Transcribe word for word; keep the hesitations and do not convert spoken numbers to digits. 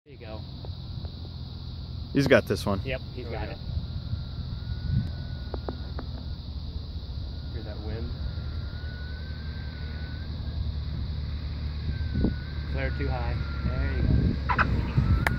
There you go. He's got this one. Yep, he's got it. Hear that wind? Clear too high. There you go.